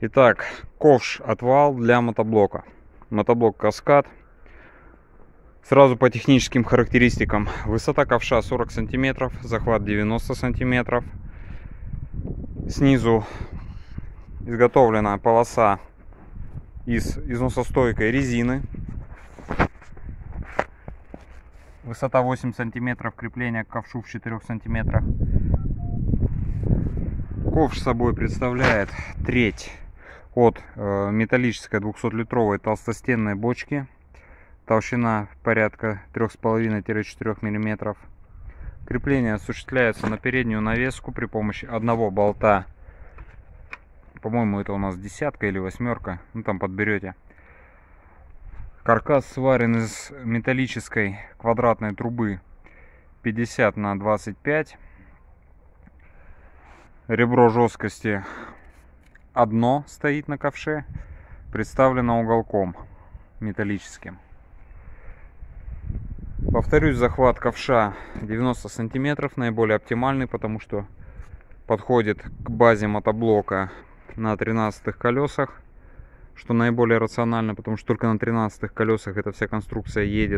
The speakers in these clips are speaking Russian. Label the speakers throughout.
Speaker 1: Итак, ковш отвал для мотоблока. Мотоблок Каскад. Сразу по техническим характеристикам. Высота ковша 40 сантиметров, захват 90 сантиметров. Снизу изготовлена полоса из износостойкой резины. Высота 8 сантиметров, крепление к ковшу в 4 сантиметрах. Ковш собой представляет треть от металлической 200-литровой толстостенной бочки. Толщина порядка 3,5-4 мм. Крепление осуществляется на переднюю навеску при помощи одного болта. По-моему, это у нас десятка или восьмерка. Ну, там подберете. Каркас сварен из металлической квадратной трубы 50 на 25. Ребро жесткости одно стоит на ковше, представлено уголком металлическим. Повторюсь, захват ковша 90 сантиметров, наиболее оптимальный, потому что подходит к базе мотоблока на 13-х колесах, что наиболее рационально, потому что только на 13-х колесах эта вся конструкция едет.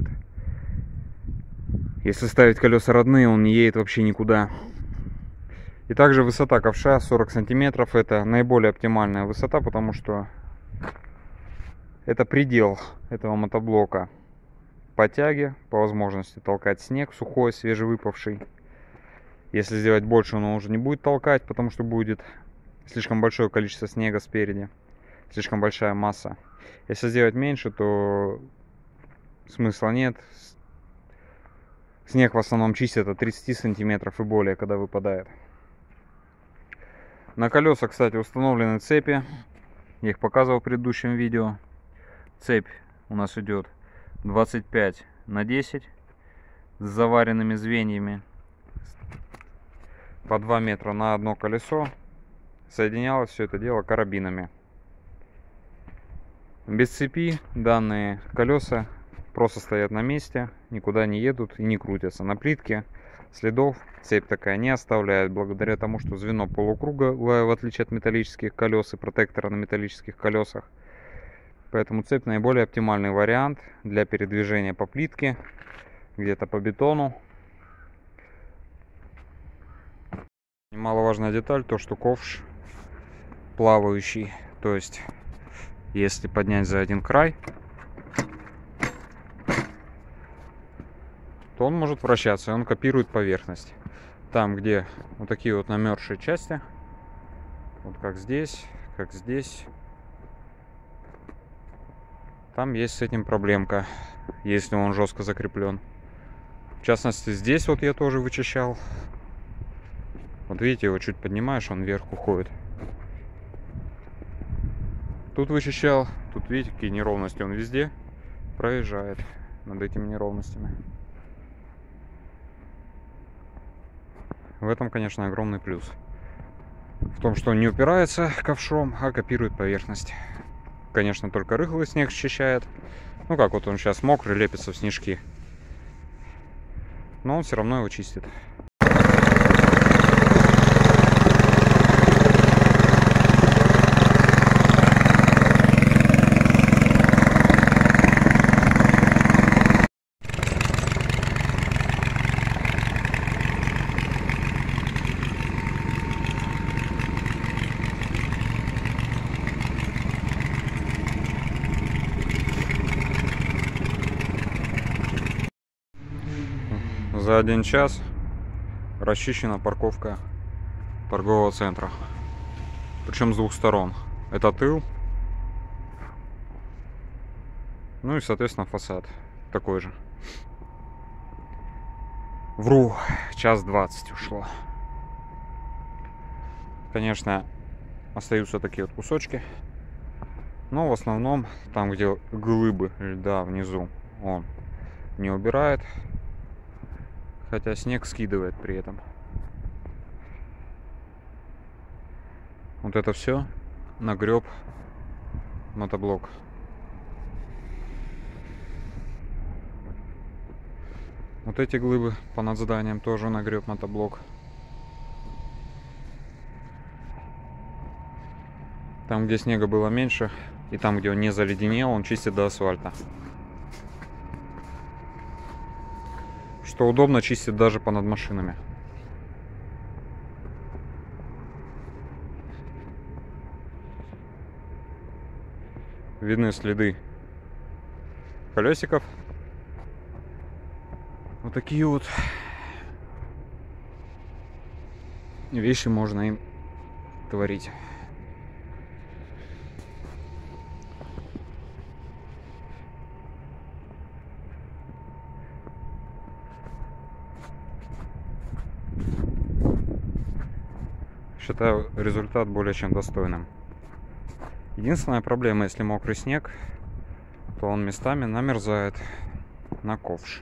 Speaker 1: Если ставить колеса родные, он не едет вообще никуда. И также высота ковша 40 сантиметров. Это наиболее оптимальная высота, потому что это предел этого мотоблока по тяге, по возможности толкать снег сухой, свежевыпавший. Если сделать больше, он уже не будет толкать, потому что будет слишком большое количество снега спереди, слишком большая масса. Если сделать меньше, то смысла нет. Снег в основном чистят от 30 сантиметров и более, когда выпадает. На колеса, кстати, установлены цепи. Я их показывал в предыдущем видео. Цепь у нас идет 25 на 10 с заваренными звеньями по 2 метра на одно колесо. Соединялось все это дело карабинами. Без цепи данные колеса просто стоят на месте, никуда не едут и не крутятся. На плитке следов цепь такая не оставляет, благодаря тому, что звено полукруговое, в отличие от металлических колес и протектора на металлических колесах. Поэтому цепь наиболее оптимальный вариант для передвижения по плитке, где-то по бетону. Немаловажная деталь, то что ковш плавающий, то есть если поднять за один край, то он может вращаться, и он копирует поверхность. Там, где вот такие вот намерзшие части, вот как здесь, там есть с этим проблемка, если он жестко закреплен. В частности, здесь вот я тоже вычищал. Вот видите, его чуть поднимаешь, он вверх уходит. Тут вычищал, тут видите, какие неровности, он везде проезжает над этими неровностями. В этом, конечно, огромный плюс. В том, что он не упирается ковшом, а копирует поверхность. Конечно, только рыхлый снег счищает. Ну, как вот он сейчас мокрый, лепится в снежки. Но он все равно его чистит. За 1 час расчищена парковка торгового центра. Причем с двух сторон. Это тыл. Ну и, соответственно, фасад такой же. Вру, 1:20 ушло. Конечно, остаются такие вот кусочки. Но в основном, там, где глыбы льда внизу, он не убирает. Хотя снег скидывает при этом. Вот это все нагреб мотоблок. Вот эти глыбы по над зданием тоже нагреб мотоблок. Там, где снега было меньше, и там, где он не заледенел, он чистит до асфальта. Что удобно, чистит даже понад машинами. Видны следы колесиков. Вот такие вот вещи можно им творить. Считаю результат более чем достойным. Единственная проблема, если мокрый снег, то он местами намерзает на ковш.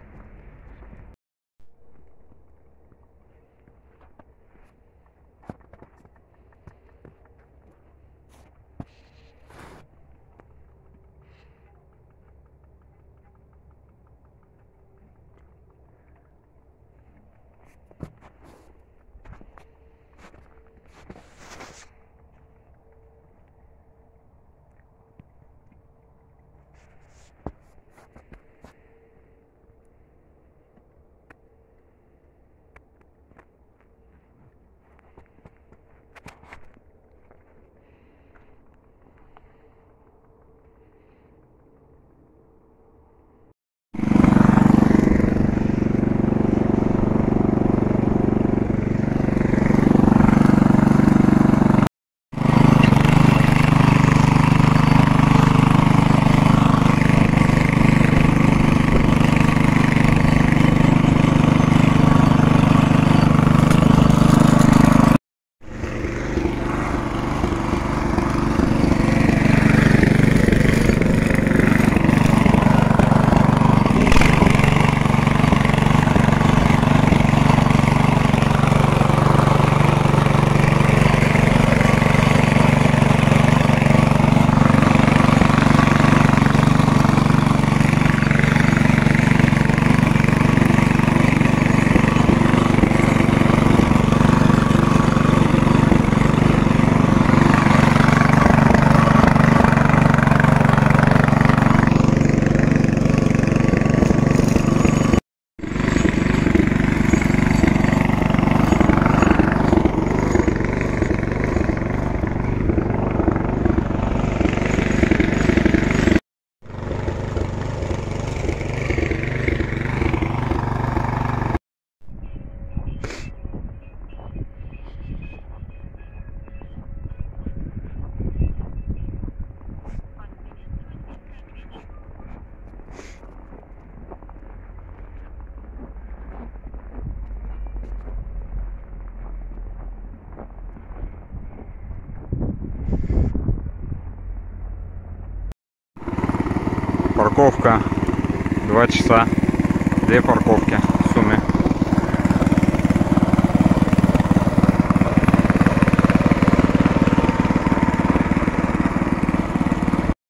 Speaker 1: Парковка 2 часа, 2 парковки.